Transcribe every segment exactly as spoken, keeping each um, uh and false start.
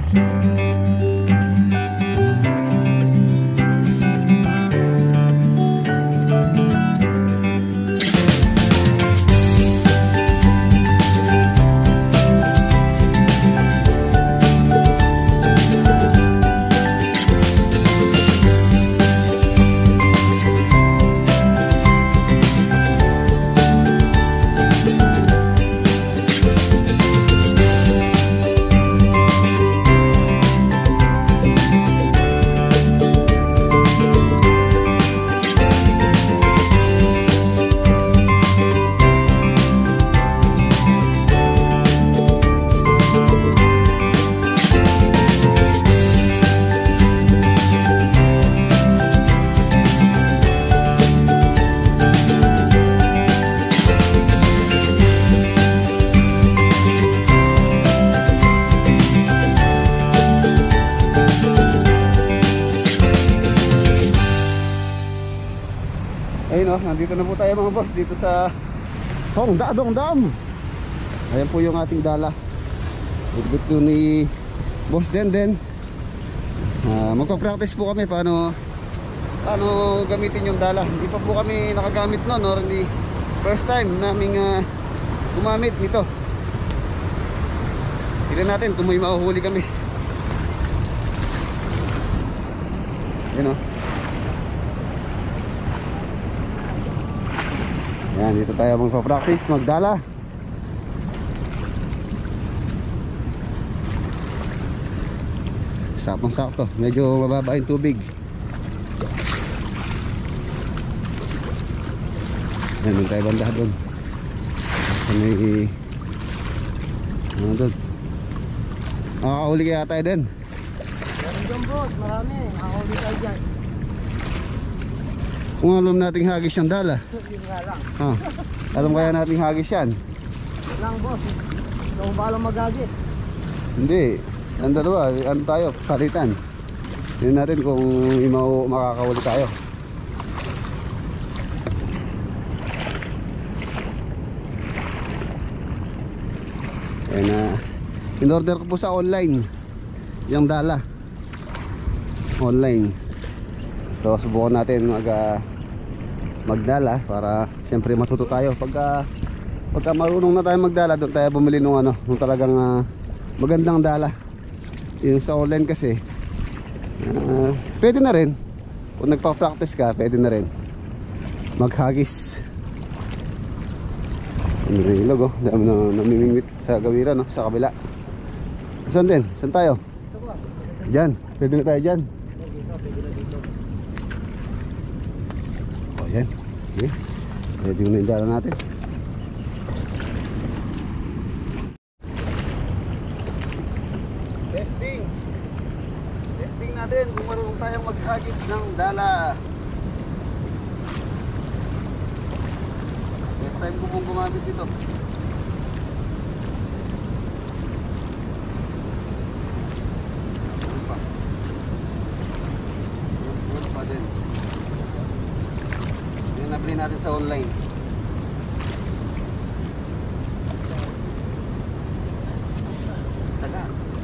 Ayun oh, nandito na po tayo mga boss dito sa Dongda, Dongdam. Ayan po yung ating dala. Bit ko ni Boss Denden. uh, Magpa-practice po kami paano paano gamitin yung dala. Hindi pa po kami nakagamit noon, or hindi first time naming uh, gumamit nito. Tignan natin kung may mahuhuli kami. Ayun oh. Yan, dito tayo magpa-practice magdala. Saktong sakto, medyo mababa yung tubig. Yan, doon tayo banda doon. May ano doon? Makakahuli kaya tayo din. Meron dyan bro, marami. Makakahuli tayo dyan. Kung alam nating hagis yung dala. Yun nga lang. Ah, alam kaya nating hagis yan? Lang boss, ikaw ba lang magagit? Hindi, ang dalawa, ano tayo, salitan. Tignan natin kung imaw makakahuli tayo. Ayan na, uh, in order ko po sa online yung dala online. So subukan natin mag uh, magdala para siyempre matuto tayo. Pagka pagka marunong na tayo magdala, doon tayo bumili ng ano, ng talagang uh, magandang dala. Yung sa online kasi uh, pwede na rin kung nagpa-practice ka, pwede na rin maghagis. Ano na ilog oh, dami na namimingwit sa gawira no, sa kabila. Saan din? Saan tayo? Diyan, pwede na tayo dyan. Ayan, okay. Ready na yung dala natin. Testing Testing natin kung marunong tayong maghagis ng dala. First time ko pong gumamit dito. Ano pa? Ano pa din? Nabili natin sa online. Taga.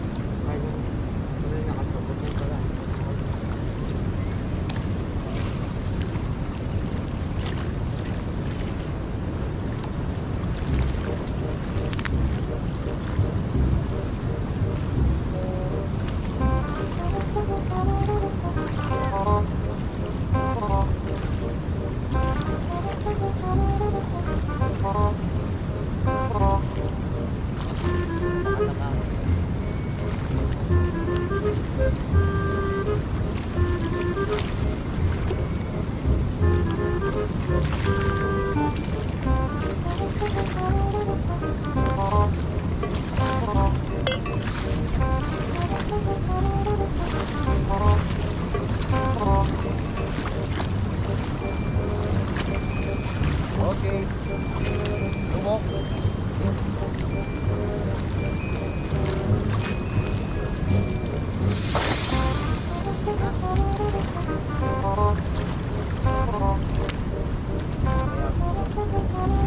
Okay. Tumok.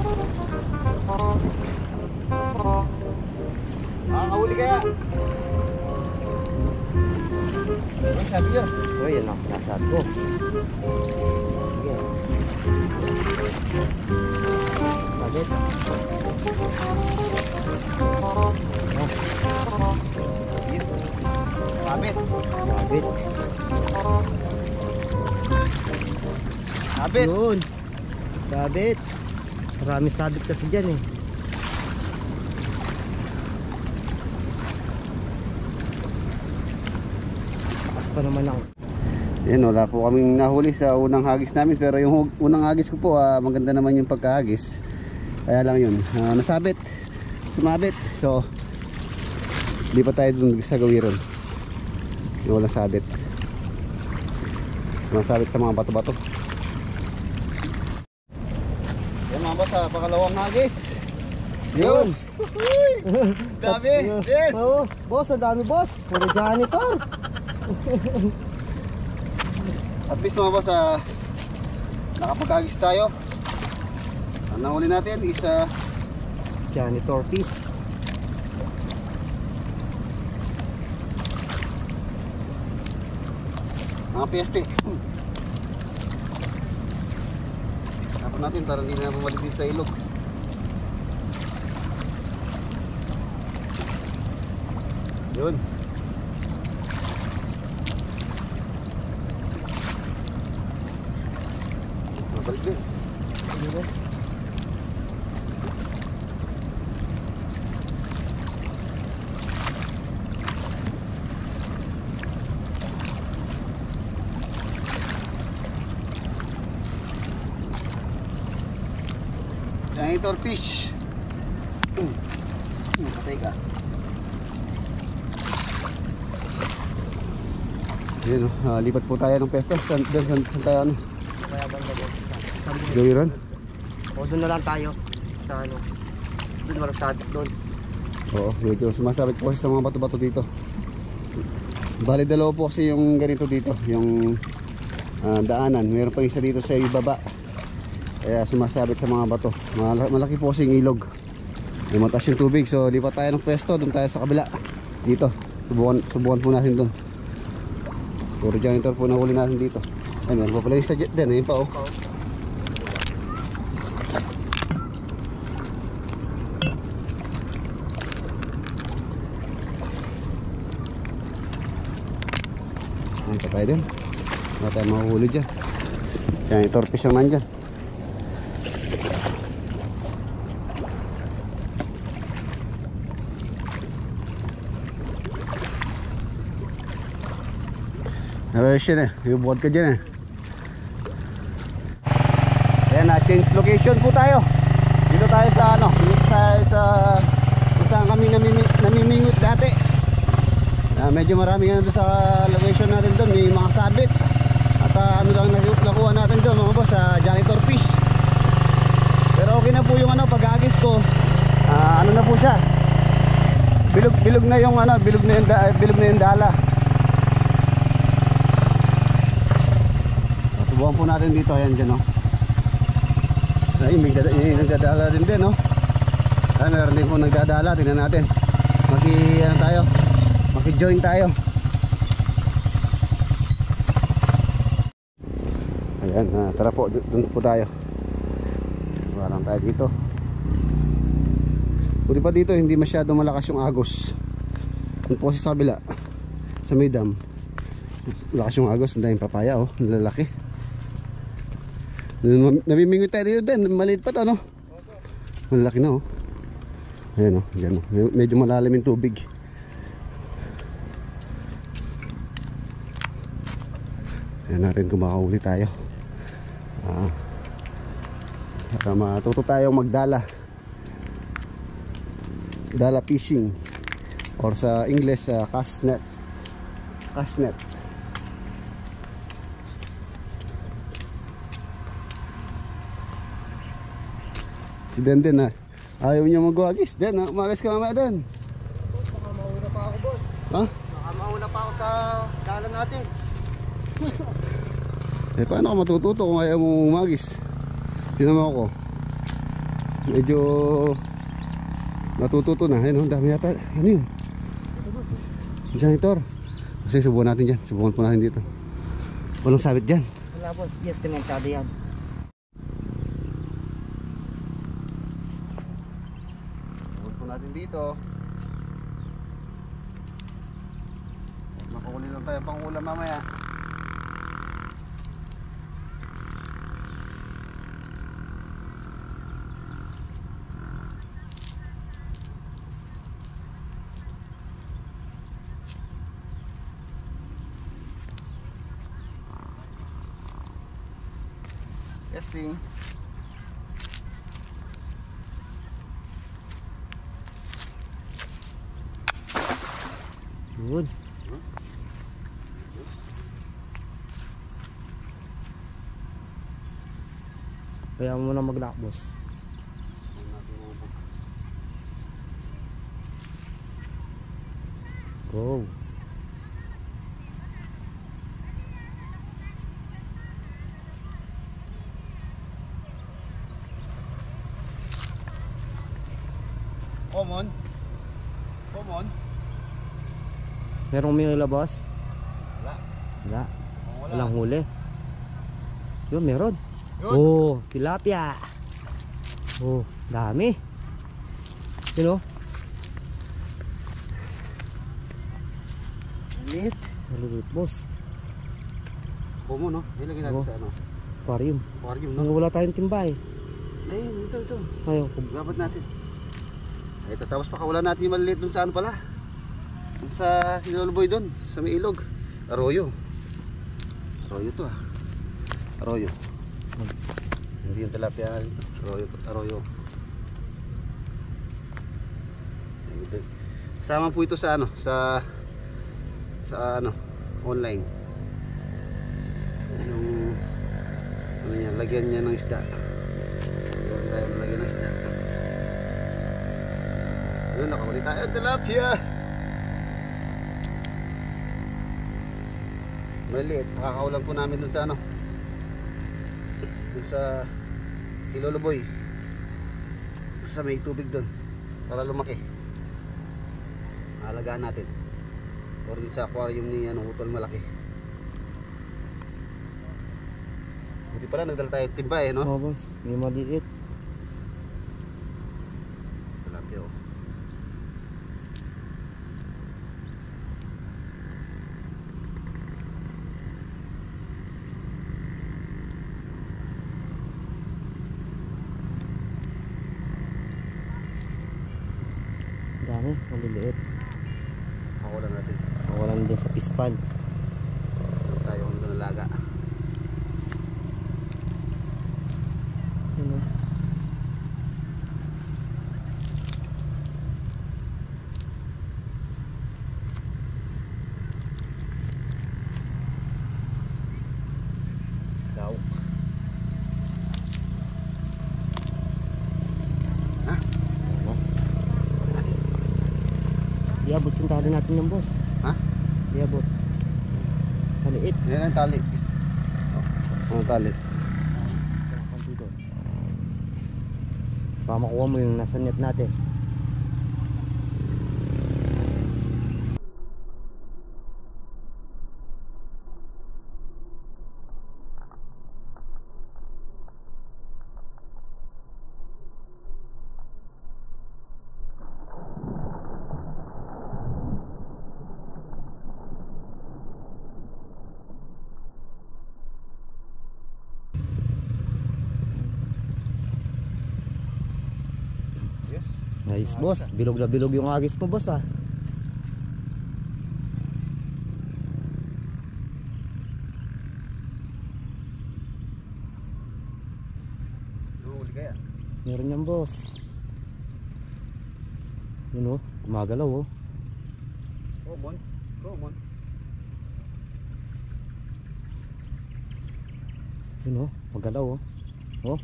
Makakahuli kaya? Ano sabi niya? Oh, yan ang sinasabi ko. Sige. Sabit. Sabit. Sabit. Sabit. Yun. Sabit. Marami sabit kasi dyan eh. Takas pa naman ako. Yan, wala po kaming nahuli sa unang hagis namin, pero yung hu- unang hagis ko po, ah, maganda naman yung pagkahagis. Kaya lang yun, ah, nasabit, sumabit. So di pa tayo dun sa gawiron yung walang sabit, masabit sa mga bato-bato. Yan mga boss, ah, pangalawang hagis. Yun. Dami. Yes. Oo, boss, ang dami boss. Puro janitor. At least mga boss, ah, nakapag-hagis tayo. Ang nahuli natin is uh, Janitor piece. mga piyeste. Tapos natin para hindi na bumalik din sa ilog. Yun. Mabalik din. Janitor fish. Patay ka. Yun, uh, lipat po tayo ng pesto. Saan, saan, saan, saan tayo ano? Kaya banda boss. Gawiran? O doon na lang tayo. Sa ano. Doon wala sabit doon. Oo, medyo sumasabit po sa mga bato-bato dito. Bali dalawa po kasi yung ganito dito, yung uh, daanan. Meron pa isa dito sa ibaba. Kaya sumasabit sa mga bato. Mal- malaki po kasi yung ilog. May mataas yung tubig, so lipat tayo ng pwesto. Doon tayo sa kabila. Dito, subukan, subukan po natin doon. Puro janitor po nahuli natin dito. Ay, meron pa pala yung sa jet din. Ayun pa oh. Ayun pa tayo din. Wala tayo mahuhuli dyan. Janitor fish ang nandyan. Naroon siya eh, yung buwan ka dyan eh. Ayan na, change location po tayo. Dito tayo sa ano, dito tayo sa kung saan kami namimi, namimingot dati. uh, Medyo marami nga doon sa location natin doon, may mga sabit. At uh, ano lang nakuha natin doon mga boss, sa uh, janitor fish. Pero okay na po yung ano, pag-agis ko. uh, Ano na po siya, Bilog, bilog na yung ano, bilog na yung, da, bilog na yung dala. Subukan po natin dito, ayan dyan oh. Ay, may nagdadala din din oh. Ay, meron din po nagdadala, tingnan natin. Maki, ano tayo, maki-join tayo. Ayan, ah, tara po, doon po tayo. Parang tayo dito. Buti pa dito, hindi masyado malakas yung agos. Doon po kasi sa kabila, sa may dam, lakas yung agos, ang daming papaya oh, lalaki. Namimingot tayo dito din, maliit pa to no? Malaki na oh. Ayan oh, ayan oh. Medyo malalim yung tubig. Ayan natin kung makahuli tayo. Ah, para matuto tayong magdala. Dala fishing, or sa English uh, cast net. Cast net. Si Den Den ah, ayaw niya mag-agis. Den, ah, umagas ka mamaya Den. Baka mauna pa ako boss. Ha? Baka mauna pa ako sa dalan natin. Eh paano ka matututo kung ayaw mo umagis? Tingnan mo ako. Medyo natututo na. Ayun, oh, dami yata. Ano yun? Janitor. Kasi subukan natin dyan. Subukan po natin dito. Walang sabit dyan. Wala boss, yes, cementado yan. Subukan po natin dito. Makakuli lang tayo pang ulam mamaya. Testing. Good. Kaya mo na mag-lock boss. Go. Common. Common. Merong may boss? Wala. Wala. Kung wala. Walang huli. Yun, meron. Yun. Oh, tilapia. Oh, dami. Yun oh. Lit. Maliliit boss. Common, no? Ilagay natin Oo. sa ano? Aquarium. Aquarium, no? Nang wala tayong timbay. Ayun, ito, ito. Ayaw. Gabat natin. Ito, tapos pakawalan natin yung maliliit dun sa ano pala. Dun sa Hinuluboy dun, sa may ilog. Arroyo. Arroyo to ah. Arroyo. Hindi yung tilapia. Arroyo, arroyo. Kasama po ito sa ano, sa sa ano, online. Yung ano niya, lagyan niya ng isda. Meron tayo lagyan ng isda. Yun, nakahuli tayo, tilapia. Maliit, nakakaulan po namin dun sa ano, dun sa Hiluluboy, sa may tubig dun, para lumaki. Alagaan natin. Or din sa aquarium ni ano, utol malaki. Buti pala nagdala tayo timba eh, no? Oh boss, may maliit. Tilapia oh. Dami, maliliit. Pakawalan natin. Walang din sa pispan. Meron tayong nalaga. Ano? Daw. Ha? Ano? Diabot yung tali natin yung boss. Ha? Diabot. Maliit. Yan ang tali. Oh, ang tali. Baka makuha mo yung nasa net natin. Nice boss, bilog na bilog yung agis mo boss ah. Huli kaya? Meron yan boss. Yun oh, gumagalaw oh. Common. Common. Yun oh, magalaw oh. Oh.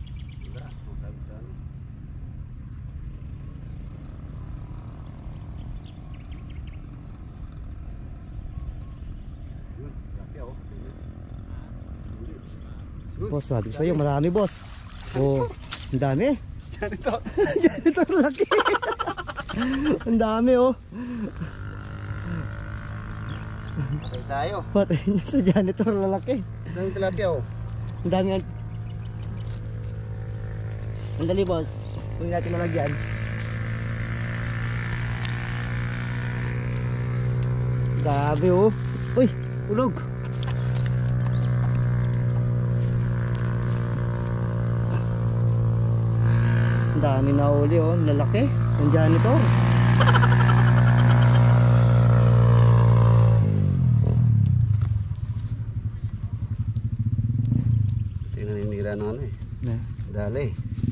Boss, sabi ko sa'yo, marami boss. Oh, ang dami. Janitor. Janitor laki. Ang dami oh. Okay tayo. Patay niya sa janitor lalaki. Daming tilapia oh. Ang dami yan. Andali boss. Huwag natin nalagyan. Grabe oh. Uy, ulog. Ang dami na uli oh. Lalaki. Ang janitor. Ito yung naninira ng ano eh. Na. Dali.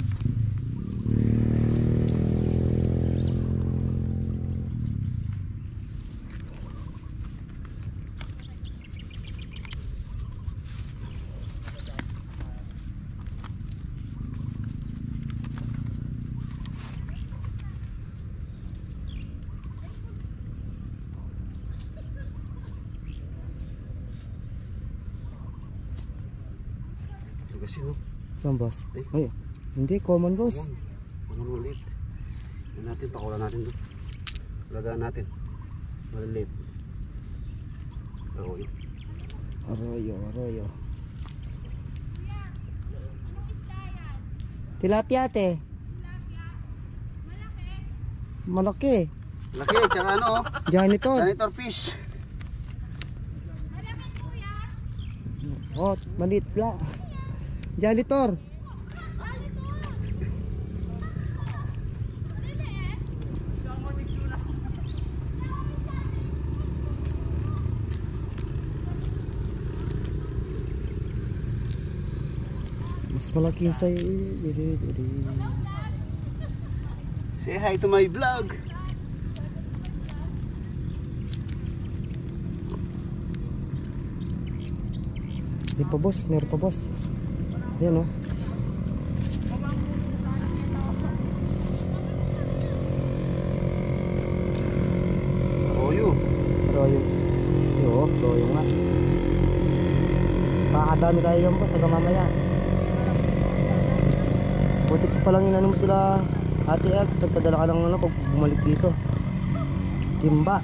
Kasi no. Saan boss? Eh. Ay, hindi, common boss. Ano ulit? Yan natin, pakulan natin doon. Lagaan natin. Malilit. Arroyo. Arroyo, arroyo. Tilapia ate. Malaki. Laki, tsaka ano oh. Janitor. Janitor fish. Oh, maliit pala. Janitor. Mas malaki yung sa'yo. Say hi to my vlog. Di pa boss, meron pa boss. Yan oh. Arroyo. Arroyo. Yo, arroyo nga. Pakakadami tayo yan boss hanggang mamaya. Buti pa palang inano mo sila Ate X, nagpadala ka ng ano pag bumalik dito. Timba.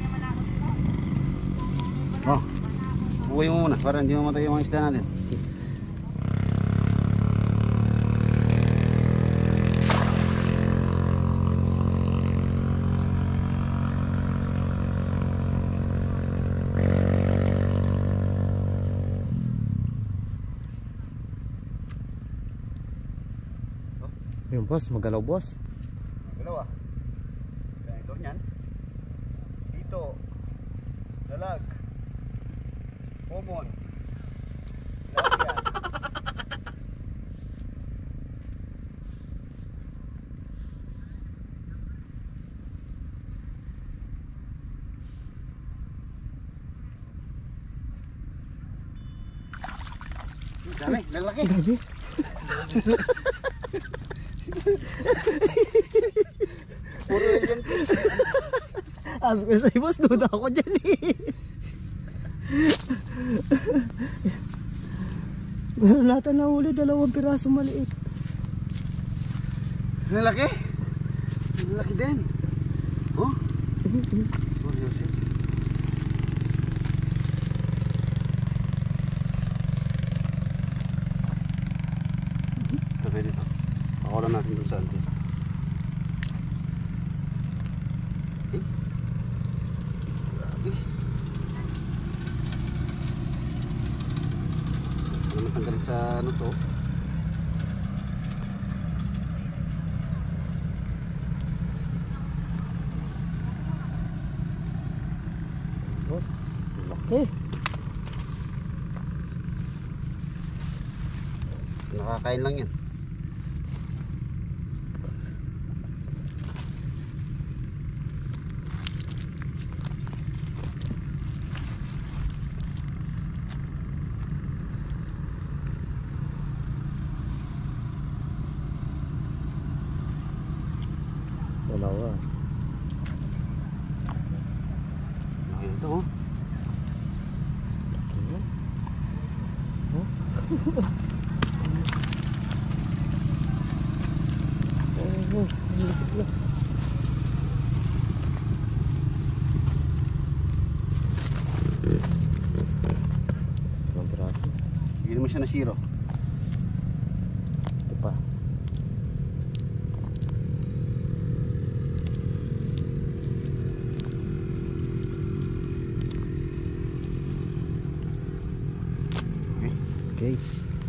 Oh. Buhay mo muna para hindi mamatay yung mga isda natin. Yung boss, magalaw boss. Dalawa. Ito niyan. Dito. Dalag. Common. Tilapia. Dami, lalaki. Grabe. Puro alien fish. Sabi ko sa'yo boss, duda ako dyan eh. Meron natin na huli, dalawang piraso maliit. Lalaki. Lalaki din. Oh. Oh, Yosef. Tabi dito. Pakulan natin dun sa atin. Eh? Grabe. Ano matanggalin sa ano to? Boss, laki. Nakakain lang yan. Dalawa. Laki ito oh. Ayan. Oh. Oh, ang lisik lang. mo siya na zero. Ito pa. Okay. Okay.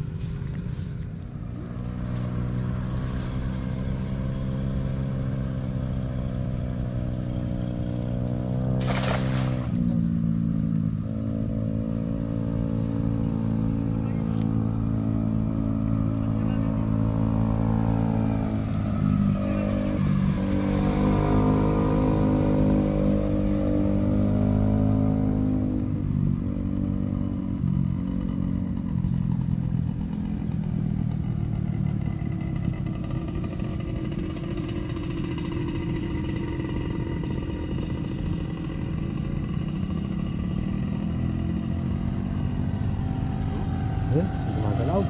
Ayun, gumagalaw.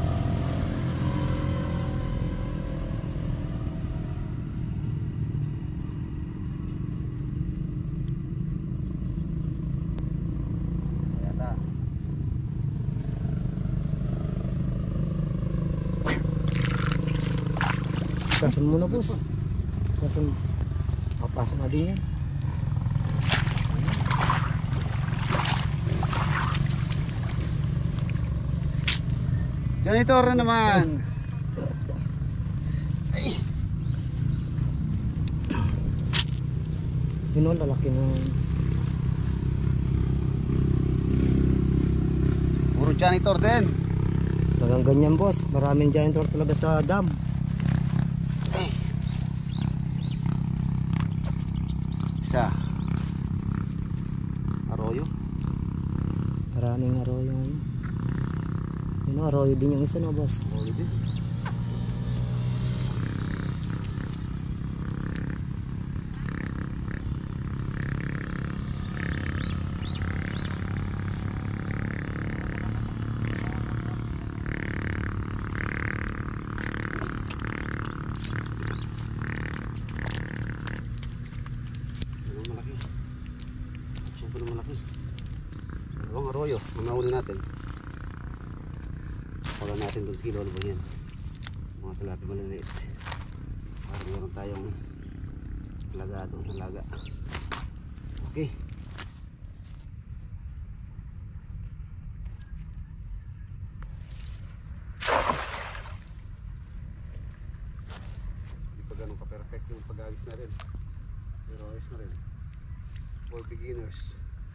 Yata. Kasan muna, boss. Kasan. Mapasok na din yan. Janitor na naman. Ay. Yun o, lalaki ng... Puro janitor din. Hanggang ganyan, boss. Maraming janitor talaga sa dam. Ay. Isa. Arroyo. Maraming arroyo. Yun o, arroyo din yung isa, no, boss. Arroyo din. Malaki. Siyempre malaki. Dalawang arroyo. Mga uli natin. Wala natin doon kilo ano ba yan. Mga tilapia maliliit. Para meron tayong laga doon sa laga. Okay. Hindi pa ganun ka-perfect yung pag-agis na rin. Pero ayos na rin. For beginners.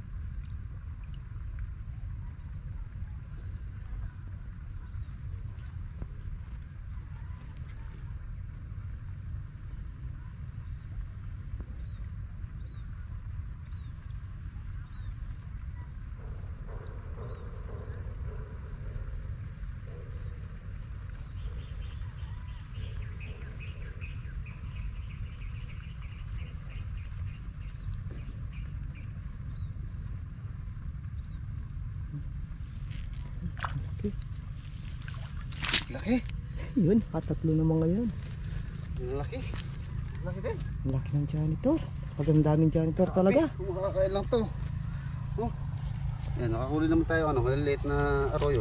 Laki. Yun, katatlo naman ngayon. Laki. Laki din. Ang laki ng janitor. Pag ang daming janitor talaga. Okay, makakain lang to. Oh. Yan, nakakuli naman tayo ano, maliliit na arroyo.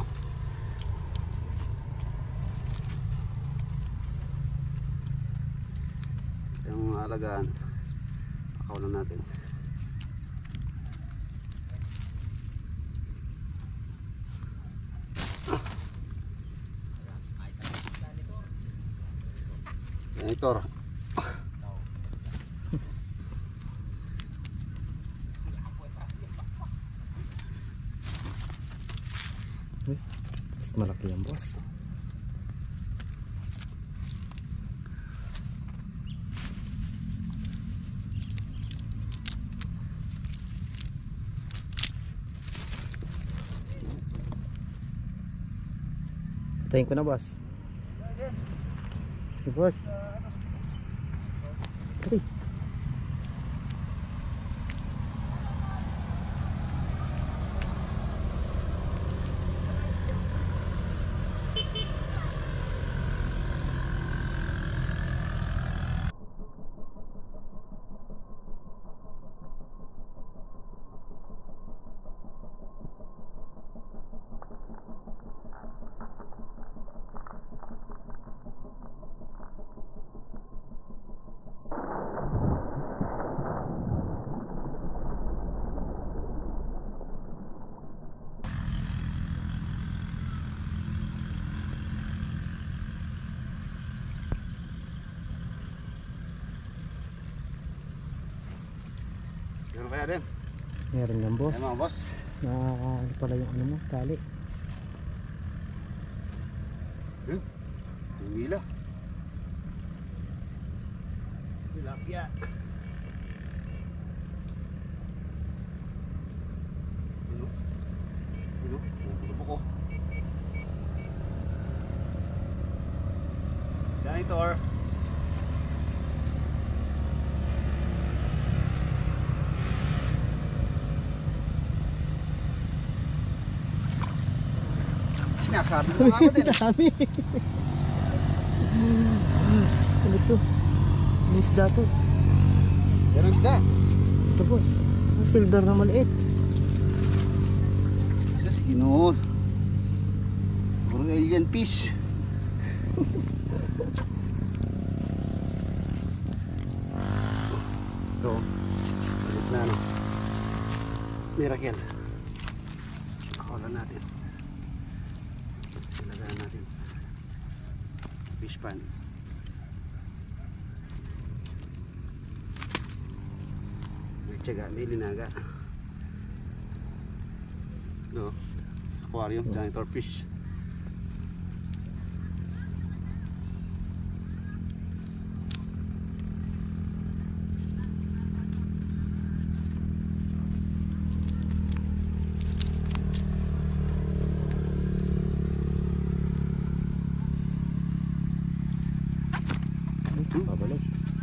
Yung mga alagaan. Nakakulan natin. Janitor. Mas malaki yan, boss. Patayin ko na, boss. Si boss. Tari. natin. Meron yan boss. Ayan mga boss. Na ano pala yung ano mo, tali. Yun. Yung mila. Tilapia. Ano? Ano? Nagulubok ko. Janitor. Sinasabi ko nga ako din. Dami. Ano to? May isda to. Yan ang isda. Ito boss. Ang silver na maliit. Jesus, ginoo. Puro alien fish. Ito. Balik na ano. Miracle. Akawalan natin. Ilagayan natin. Fish pan. May tiyaga, may linaga. No. Aquarium, janitor fish. Babalik.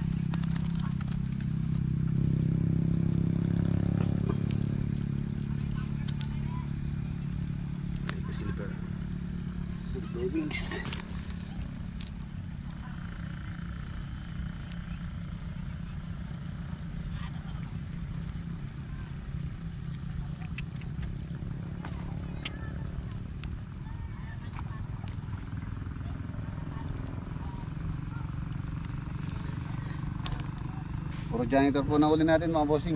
Silver. Silver wings. Puro janitor po na uli natin mga bossing.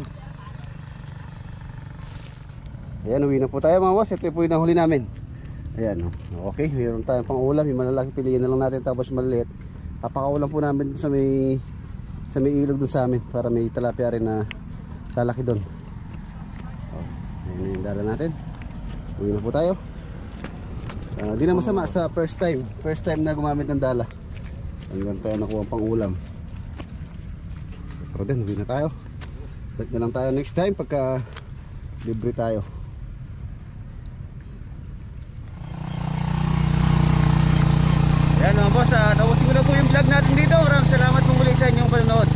Ayan, uwi na po tayo mga boss. Ito po yung nahuli namin. Ayan, oh. Okay, mayroon tayong pang ulam. Yung malalaki piliin na lang natin, tapos maliit papakaulam po namin sa may sa may ilog dun sa amin, para may tilapia rin na lalaki dun. Oh, ayan yung dala natin. Uwi na po tayo. uh, Di na masama sa first time First time na gumamit ng dala. Hanggang tayo nakuha pang ulam. Pero din, uwi na tayo. Balik na lang tayo next time pagka libre tayo. Yan mga boss, uh, tapusin ko na po yung vlog natin dito. Maraming salamat mong muli sa inyong panonood.